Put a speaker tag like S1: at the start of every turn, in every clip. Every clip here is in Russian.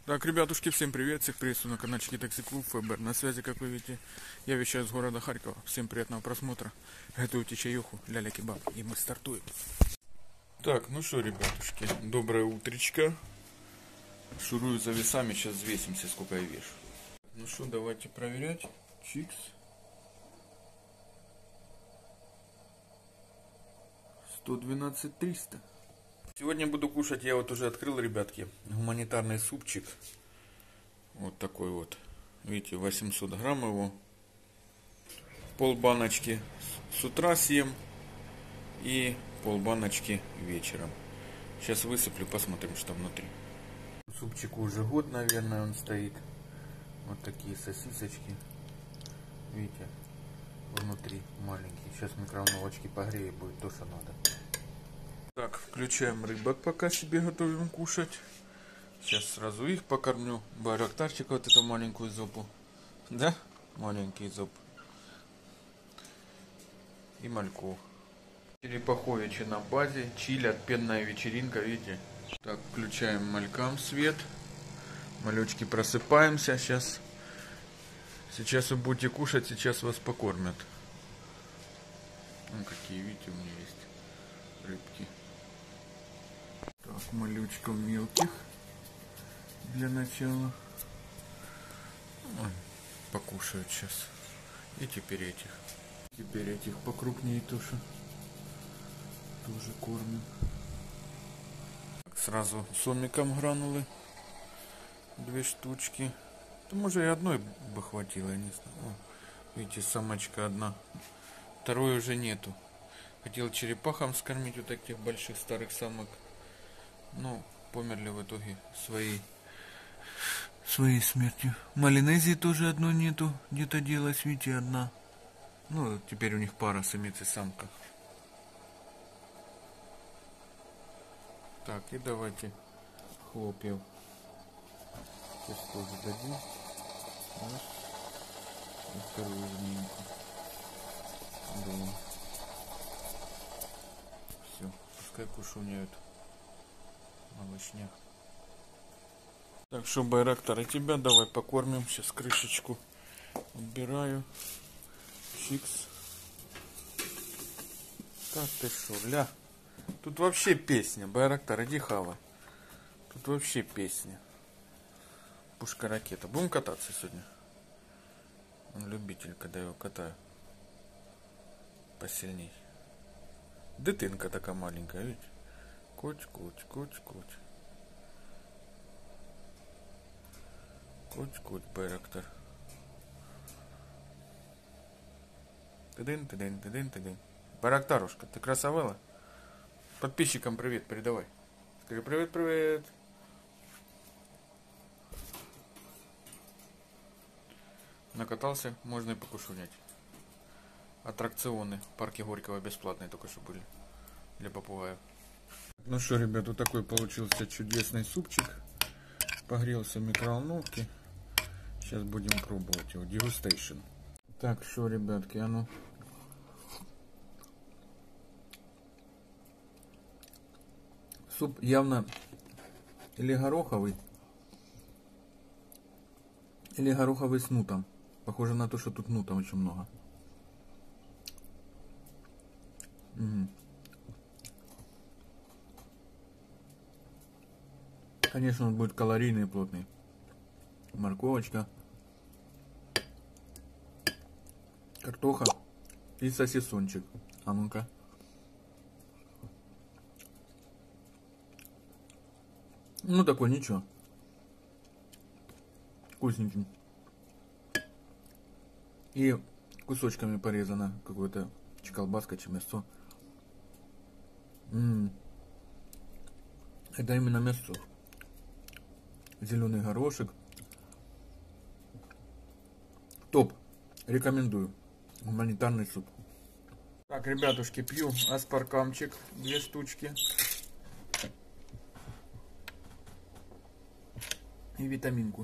S1: Так, ребятушки, всем привет, всех приветствую на каналчике Такси Клуб ФБР. На связи, как вы видите, я вещаю с города Харькова. Всем приятного просмотра. Готовьте чаюху, ляля кебаб, и мы стартуем. Так, ну что, ребятушки, доброе утречко. Шурую за весами, сейчас взвесимся, сколько я вешу. Ну что, давайте проверять. Чикс. 112 300. Сегодня буду кушать, я вот уже открыл, ребятки, гуманитарный супчик. Вот такой вот. Видите, 800 грамм его. Пол баночки с утра съем и пол баночки вечером. Сейчас высыплю, посмотрим, что внутри. Супчику уже год, наверное, он стоит. Вот такие сосисочки. Видите, внутри маленькие. Сейчас в микроволновочке погрею, будет то, что надо. Так, включаем рыбок, пока себе готовим кушать. Сейчас сразу их покормлю. Байрактарчика, вот эту маленькую зопу. Да? Маленький зоп. И мальку. Черепаховичи на базе. Чилят, пенная вечеринка, видите? Так, включаем малькам свет. Малючки, просыпаемся. Сейчас вы будете кушать, сейчас вас покормят. Ну, какие, видите, у меня есть рыбки. Так, малючков мелких. Для начала. Ой, покушают сейчас. И теперь этих. Теперь этих покрупнее тоже. Тоже кормим. Сразу сомиком гранулы. 2 штучки. Да, может, и одной бы хватило, я не знаю. О, видите, самочка одна. Второй уже нету. Хотел черепахам скормить вот таких больших старых самок. Но померли в итоге своей смертью. Малинезии тоже одной нету. Где-то делась, видите, одна. Ну, теперь у них пара, самец и самка. Так, и давайте хлопьев. Сейчас тоже дадим. Раз. И вторую жменьку. Да. Все, пускай кушуняют. Малышня. Так что, Байрактар, и тебя давай покормим. Сейчас крышечку убираю. Чикс. Так ты шо, ля. Тут вообще песня. Байрактар, иди хавай. Тут вообще песня. Пушка-ракета. Будем кататься сегодня? Он любитель, когда я его катаю. Посильней. Дитинка такая маленькая, видите? Коч-коч, коч-коч. Коч-коч, Байрактар. Тыдын. Байрактарушка, ты красавела? Подписчикам привет передавай. Скажи привет. Накатался, можно и покушать. Аттракционы в парке Горького бесплатные только что были. Для попугаев. Ну что, ребят, вот такой получился чудесный супчик. Погрелся в микроволновке. Сейчас будем пробовать его. Дегустейшн. Так, что, ребятки, а ну. Суп явно или гороховый с нутом. Похоже на то, что тут нута очень много. Конечно, он будет калорийный и плотный. Морковочка, картоха и сосисончик. А ну-ка. Ну такой, ничего. Вкусненький. И кусочками порезано какое-то колбаска, чи мясо. Это именно мясо. Зеленый горошек. Топ. Рекомендую. Гуманитарный суп. Так, ребятушки, пью аспаркамчик. 2 штучки. И витаминку.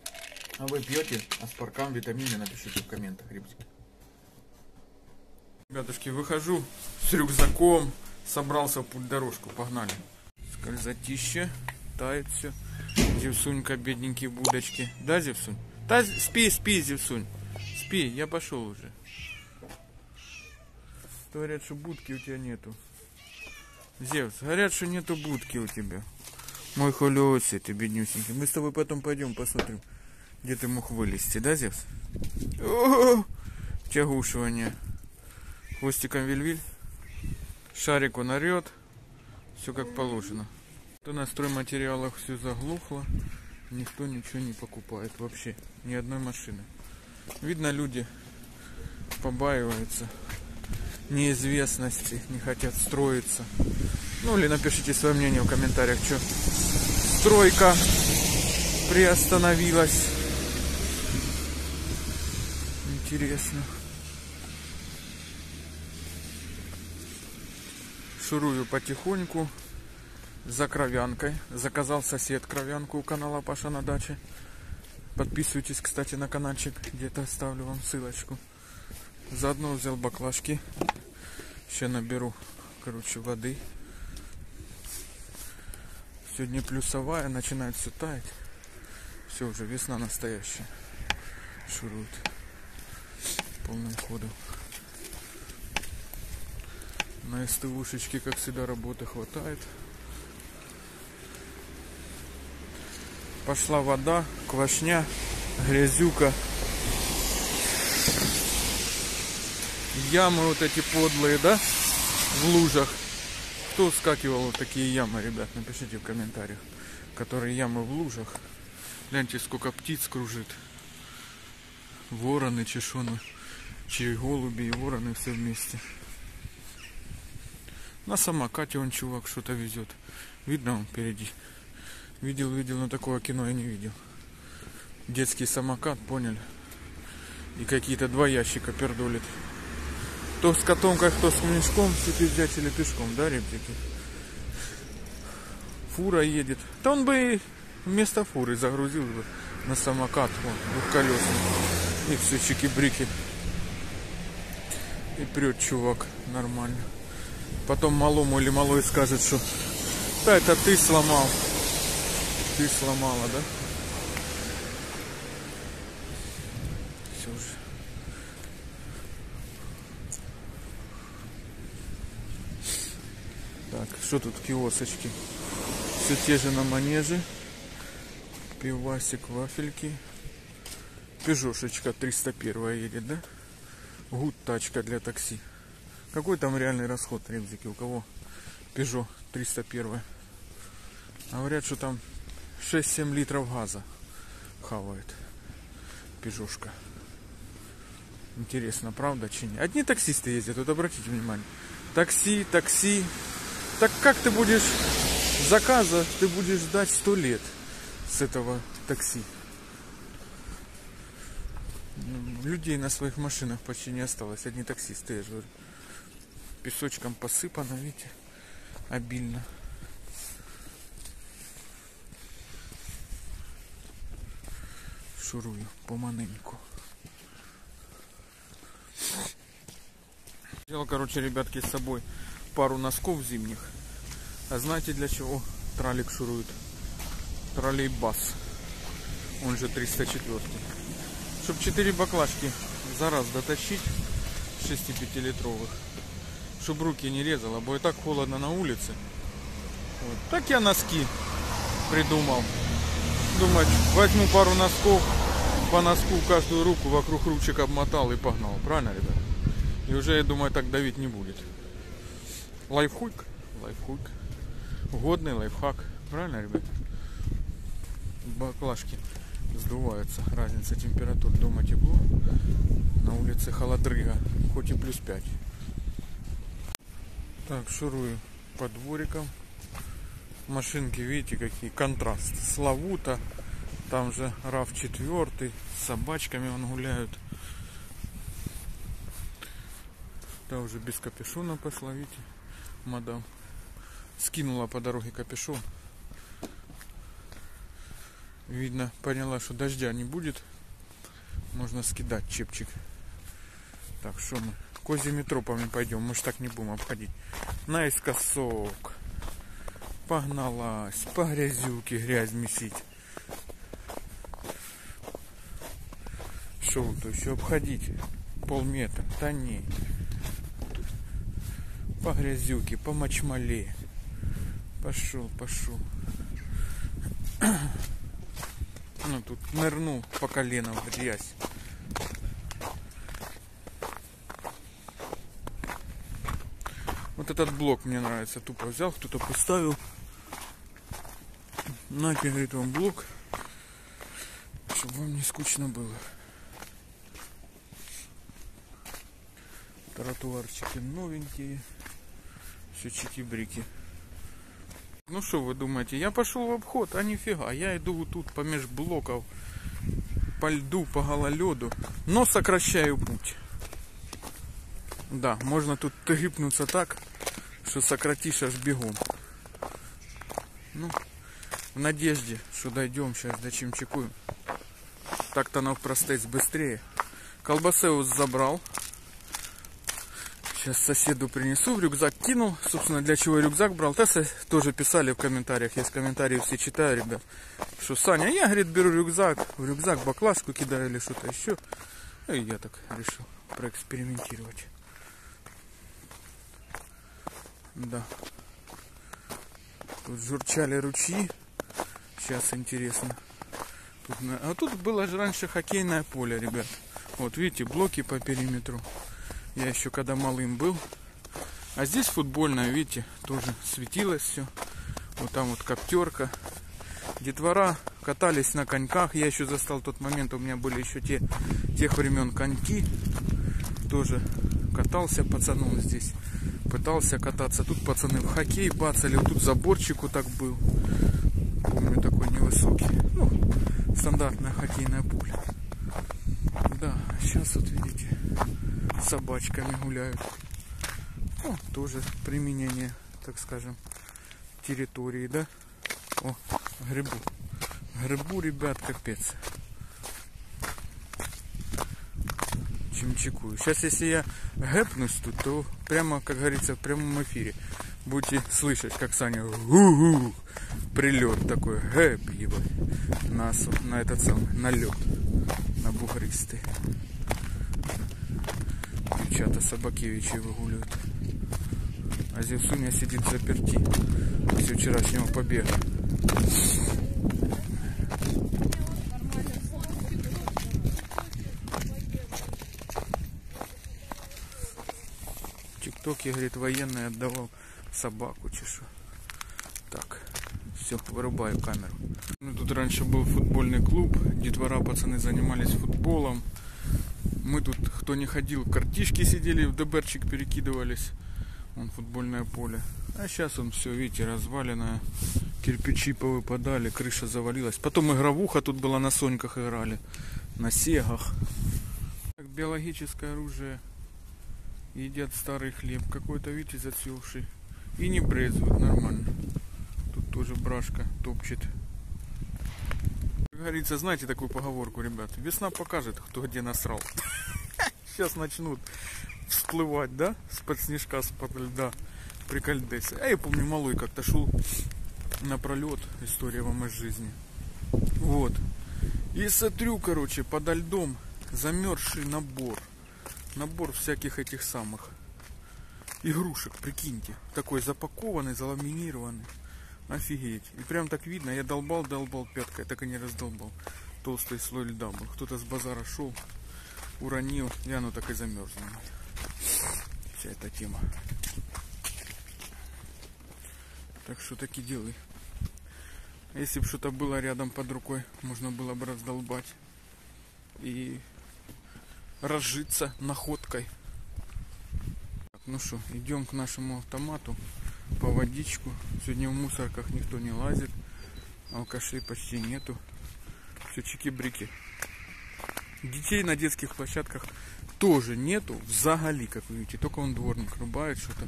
S1: А вы пьете аспаркам, витамины? Напишите в комментах, ребятки. Ребятушки, выхожу с рюкзаком, собрался в путь дорожку, погнали. Скользотище, тает все. Зевсунька, бедненький в будочке. Да, Зевсунь? Да, спи, Зевсунь. Спи, я пошел уже. Говорят, что будки у тебя нету. Зевс, говорят, что нету будки у тебя. Мой холёсый, ты беднюсенький. Мы с тобой потом пойдем посмотрим, где ты мог вылезти, да, Зевс? О-о-о! Тягушивание. Хвостиком вильвиль. Шарик он орет. Все как положено. То на стройматериалах все заглохло. Никто ничего не покупает вообще. Ни одной машины. Видно, люди побаиваются неизвестности, не хотят строиться. Ну или напишите свое мнение в комментариях, что стройка приостановилась. Интересно. Шурую потихоньку за кровянкой. Заказал сосед кровянку у канала Паша на даче. Подписывайтесь, кстати, на каналчик. Где-то оставлю вам ссылочку. Заодно взял баклажки. Сейчас наберу, короче, воды. Сегодня плюсовая, начинает все таять. Все, уже весна настоящая. Шурует полным ходом. На СТУшечке, как всегда, работы хватает. Пошла вода, квашня, грязюка. Ямы вот эти подлые, да? В лужах. Кто скакивал в такие ямы, ребят? Напишите в комментариях. Которые ямы в лужах. Гляньте, сколько птиц кружит. Вороны, чешоны, голуби и вороны все вместе. На самокате он чувак что-то везет. Видно он впереди. Видел, но такого кино я не видел. Детский самокат, поняли? И какие-то два ящика пердолит. Кто с котомкой, кто с мешком, все взять или пешком, да, ребятки? Фура едет. Да он бы вместо фуры загрузил бы на самокат, вон, двухколесный. И все, чики-брики. И прет чувак нормально. Потом малому или малой скажет, что да, это ты сломал. Ты сломала, да? Все же. Так, что тут киосочки? Все те же на манеже. Пивасик, вафельки. Пежошечка 301 едет, да? Гуд тачка для такси. Какой там реальный расход, ребзики, у кого? Peugeot 301. Говорят, что там 6-7 литров газа хавает пежошка. Интересно, правда, чи нет? Одни таксисты ездят, вот обратите внимание. Такси. Так как ты будешь заказа, ты будешь ждать 100 лет с этого такси. Людей на своих машинах почти не осталось. Одни таксисты, я же говорю. Песочком посыпано, видите, обильно. Шурую поманеньку. Взял, короче, ребятки, с собой пару носков зимних. А знаете, для чего тралик шурует? Троллейбас. Он же 304. Чтоб 4 баклажки за раз дотащить, 6,5-литровых. Чтоб руки не резало, бо и так холодно на улице. Вот. Так я носки придумал. Думать, возьму пару носков, по носку каждую руку вокруг ручек обмотал и погнал. Правильно, ребят? И уже, я думаю, так давить не будет. Лайфхак. Годный лайфхак. Правильно, ребят? Баклажки сдуваются. Разница температур. Дома тепло. На улице холодрыга. Хоть и плюс 5. Так, шурую по дворикам. Машинки, видите, какие контрасты. Славута. Там же RAV4. С собачками вон гуляют. Да, уже без капюшона пошла, видите, мадам. Скинула по дороге капюшон. Видно, поняла, что дождя не будет. Можно скидать чепчик. Так, что мы? козьими тропами пойдем. Мы ж так не будем обходить. Наискосок. Погналась. По грязюке грязь месить. Что то еще обходить? Полметра. Да не. По грязюке, по мочмале. Пошел. Ну тут нырнул по колено в грязь. Вот этот блок мне нравится. Тупо взял, кто-то поставил. Нате, говорит, вам блок, чтобы вам не скучно было. Тротуарчики новенькие. Все чики-брики. Ну что вы думаете, я пошел в обход, а нифига. Я иду вот тут помеж блоков, по льду, по гололеду, но сокращаю путь. Да, можно тут грипнуться так, что сократишь аж бегом. Ну, в надежде, что дойдем сейчас до Чимчику. Так-то навпростець быстрее. Колбасеус забрал. Сейчас соседу принесу, в рюкзак кинул. Собственно, для чего рюкзак брал. Тоже писали в комментариях. Есть комментарии, все читаю, ребят. Что, Саня, я, говорит, беру рюкзак. В рюкзак баклажку кидаю или что-то еще. И я так решил проэкспериментировать. Да. Тут журчали ручьи. Сейчас интересно. А тут было же раньше хоккейное поле, ребят. Вот видите, блоки по периметру. Я еще когда малым был. А здесь футбольная, видите, тоже светилось все. Вот там вот коптерка. Детвора катались на коньках. Я еще застал тот момент, у меня были еще тех времен коньки. Тоже катался пацаном здесь. Пытался кататься. Тут пацаны в хоккей бацали. Вот тут заборчик вот так был. Помню, такой невысокий. Ну, стандартное хоккейное поле. Да, сейчас вот видите, с собачками гуляют. Ну, тоже применение, так скажем, территории, да? О, грибу. Грибу, ребят, капец. Чимчикую. Сейчас, если я гэпнусь тут, то прямо, как говорится, в прямом эфире будете слышать, как Саня прилет такой, гэп, ебать, на этот самый, на лед, на бугристый. Девчата Собакевичи выгуливают. А Зевсуня сидит заперти после вчерашнего побега. ТикТоке, говорит, военный отдавал собаку, чешу. Так, все, вырубаю камеру. Ну, тут раньше был футбольный клуб, детвора, пацаны занимались футболом. Мы тут, кто не ходил, картишки сидели, в ДБРчик перекидывались. Вон футбольное поле. А сейчас он все, видите, разваленное. Кирпичи повыпадали, крыша завалилась. Потом игровуха тут была, на соньках играли, на сегах. Так, биологическое оружие. Едят старый хлеб какой-то, видите, зацвевший. И не брезгуют, нормально. Тут тоже брашка топчет. Как говорится, знаете такую поговорку, ребят? Весна покажет, кто где насрал. Сейчас начнут всплывать, да? С-под снежка, с-под льда. Прикольдесы. А я помню, малой как-то шел напролет. История вам из жизни. Вот. И смотрю, короче, подо льдом замерзший набор. Набор всяких этих самых игрушек, прикиньте. Такой запакованный, заламинированный. Офигеть. И прям так видно, я долбал пяткой, так и не раздолбал. Толстый слой льда был. Кто-то с базара шел, уронил, и оно так и замерзло. Вся эта тема. Так что такие дела. Если бы что-то было рядом под рукой, можно было бы раздолбать. И разжиться находкой. Так, ну что, идем к нашему автомату по водичку. Сегодня в мусорках никто не лазит, алкашей почти нету. Все чики-брики. Детей на детских площадках тоже нету взагали, как вы видите. Только он дворник рубает что-то.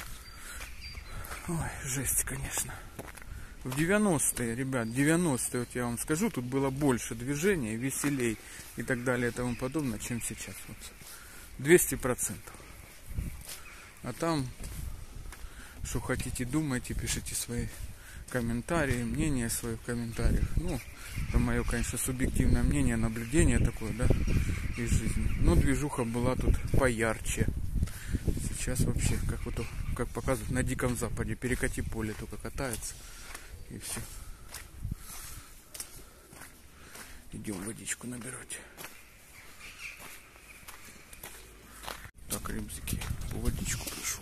S1: Ой, жесть, конечно. В 90-е, ребят, 90-е, вот я вам скажу, тут было больше движения, веселей и так далее и тому подобное, чем сейчас. Вот. 200%. А там, что хотите, думайте, пишите свои комментарии, мнения свои в комментариях. Ну, это мое, конечно, субъективное мнение, наблюдение такое, да, из жизни. Но движуха была тут поярче. Сейчас вообще, как вот, как показывают на Диком Западе, перекати поле только катается. И все. Идем водичку набирать. Так, ребзики, водичку пришел.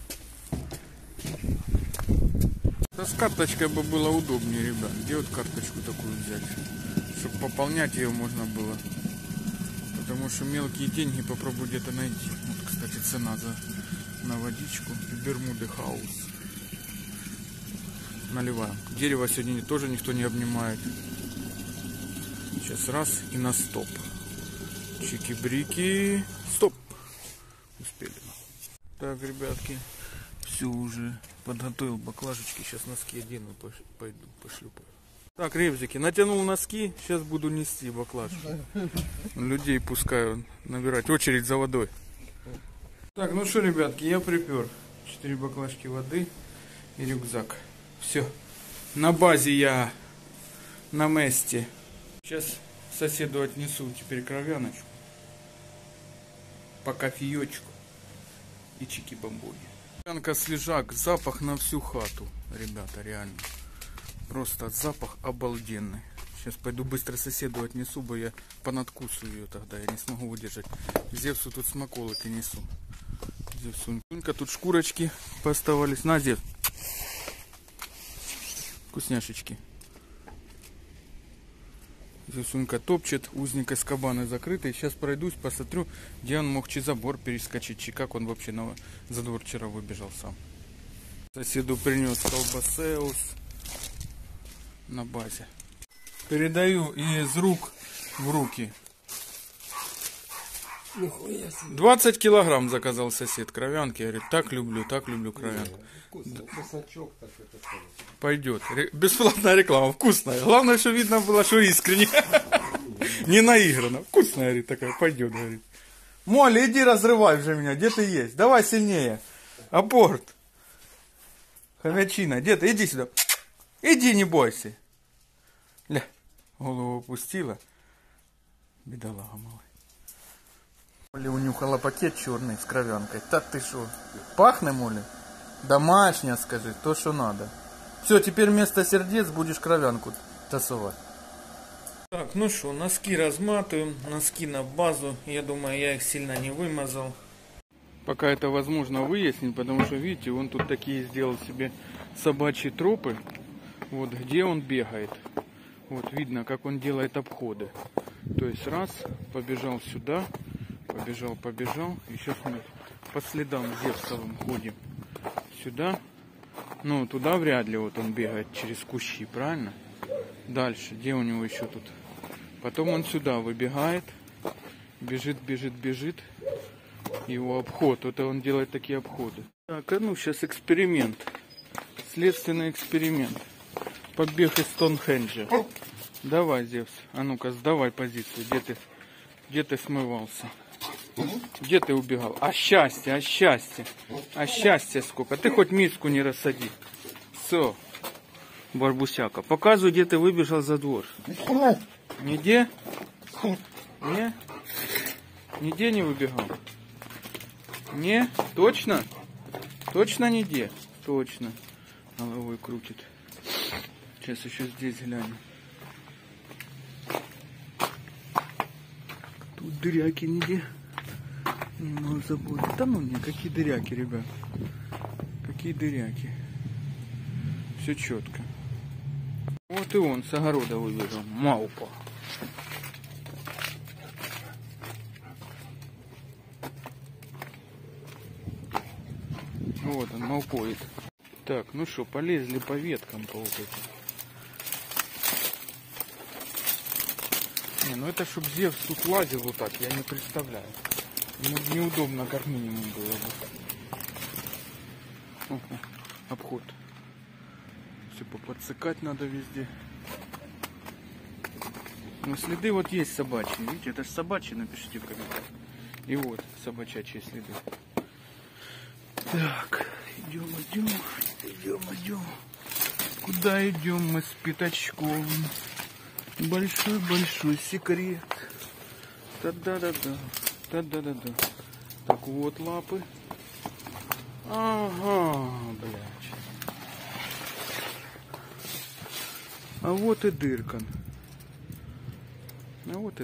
S1: Да с карточкой бы было удобнее, ребят. Где вот карточку такую взять, чтобы пополнять ее можно было? Потому что мелкие деньги попробую где-то найти. Вот, кстати, цена на водичку. Бермуды Хаус. Наливаем. Дерево сегодня тоже никто не обнимает. Сейчас раз и на стоп. Чики-брики. Стоп. Успели. Так, ребятки. Все уже подготовил баклажечки. Сейчас носки одену, пойду пошлюпаю. Так, ребзики, натянул носки. Сейчас буду нести баклажку. Людей пускаю набирать. Очередь за водой. Так, ну что, ребятки, я припер. 4 баклажки воды и рюкзак. Все. На базе я на месте. Сейчас соседу отнесу теперь кровяночку. По кофеечку. И чики-бамбоги. Кровянка свежак. Запах на всю хату. Ребята, реально. Просто запах обалденный. Сейчас пойду быстро соседу отнесу, бо я понадкусываю ее тогда. Я не смогу выдержать. Зевсу тут смаколики несу. Зевсунька, тут шкурочки поставались. На, Зев. Вкусняшечки. Зевсунька топчет. Узник из кабаны закрытый. Сейчас пройдусь, посмотрю, где он мог забор перескочить. Как он вообще за двор вчера выбежал сам. Соседу принес колбасеус. На базе. Передаю из рук в руки. 20 килограмм заказал сосед кровянки. Говорит, так люблю кровянку. Пойдет. Бесплатная реклама. Вкусная. Главное, что видно было, что искренне. Не наиграно. Вкусная, говорит, такая. Пойдет, говорит. Молли, иди разрывай уже меня. Где ты есть? Давай сильнее. Апорт. Хомячина. Где ты? Иди сюда. Иди, не бойся. Ля. Голову опустила. Бедолага малая. Молли унюхала пакет черный с кровянкой. Так ты шо? Пахнет, Молли? Домашняя, скажи, то, что надо. Все, теперь вместо сердец будешь кровянку тасовать. Так, ну что, носки разматываем, носки на базу. Я думаю, я их сильно не вымазал. Пока это возможно выяснить, потому что, видите, он тут такие сделал себе собачьи тропы. Вот где он бегает. Вот видно, как он делает обходы. То есть раз, побежал сюда, побежал. И сейчас мы по следам Зевсовым ходим. Сюда. Ну, туда вряд ли вот он бегает через кущи, правильно? Дальше, где у него еще тут? Потом он сюда выбегает. Бежит. Его обход. Вот он делает такие обходы. Так, а ну сейчас эксперимент. Следственный эксперимент. Побег из Стоунхенджа. Давай, Зевс. А ну-ка, сдавай позицию. Где ты смывался? Где ты убегал? А счастье сколько. Ты хоть миску не рассади. Все, Барбусяка. Показывай, где ты выбежал за двор. Нигде? Не? Нигде не выбегал? Не? Точно? Точно нигде? Точно. Головой крутит. Сейчас еще здесь глянем. Тут дыряки нигде. Не забудь. Там у меня какие дыряки, ребят. Какие дыряки. Все четко. Вот и он с огорода выбежал. Маупа. Вот он, маупоид. Так, ну что, полезли по веткам по вот этим. Не, ну это чтоб Зевс тут лазил вот так, я не представляю. Ему неудобно как минимум было бы. Обход. Все поподсыкать надо везде. Но следы вот есть собачьи. Видите, это же собачьи, напишите в комментариях. И вот собачачьи следы. Так, идем. Куда идем мы с Пятачковым? Большой секрет. Та-да-да-да. Так вот лапы. Ага, блядь. А вот и дырка. Вот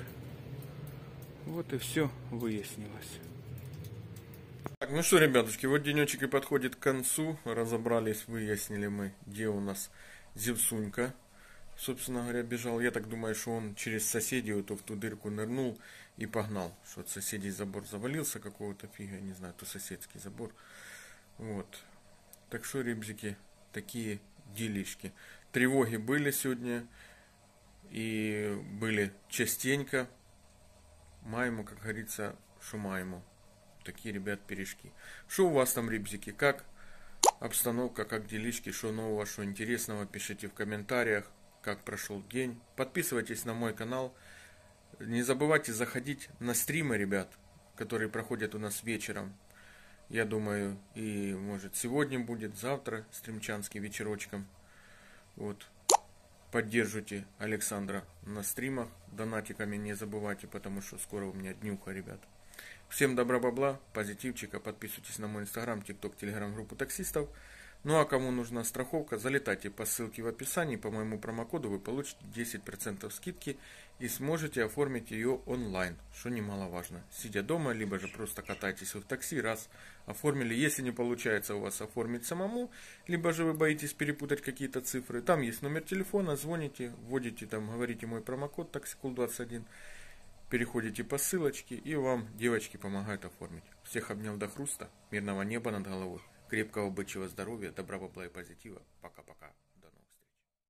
S1: и все выяснилось. Так, ну что, ребятушки, вот денечек и подходит к концу. Разобрались, выяснили мы, где у нас Зевсунька. Собственно говоря, бежал. Я так думаю, что он через соседей вот в ту дырку нырнул и погнал. Что от соседей забор завалился какого-то фига, я не знаю, то соседский забор. Вот. Так что, ребзики, такие делишки. Тревоги были сегодня. И были частенько. Маємо, как говорится, шо маємо. Такие, ребят, пирожки. Что у вас там, ребзики? Как обстановка, как делишки? Что нового, что интересного? Пишите в комментариях, как прошел день. Подписывайтесь на мой канал. Не забывайте заходить на стримы, ребят, которые проходят у нас вечером. Я думаю, и может сегодня будет, завтра стримчанский вечерочком. Вот. Поддержите Александра на стримах. Донатиками не забывайте, потому что скоро у меня днюха, ребят. Всем добра, бабла, позитивчика. Подписывайтесь на мой инстаграм, тикток, телеграм, группу таксистов. Ну а кому нужна страховка, залетайте по ссылке в описании. По моему промокоду вы получите 10% скидки и сможете оформить ее онлайн, что немаловажно. Сидя дома, либо же просто катайтесь в такси, раз оформили. Если не получается у вас оформить самому, либо же вы боитесь перепутать какие-то цифры, там есть номер телефона, звоните, вводите там, говорите мой промокод TaxiCool21, переходите по ссылочке и вам девочки помогают оформить. Всех обнял до хруста, мирного неба над головой. Крепкого бычьего здоровья, добра, бабла и позитива. Пока-пока.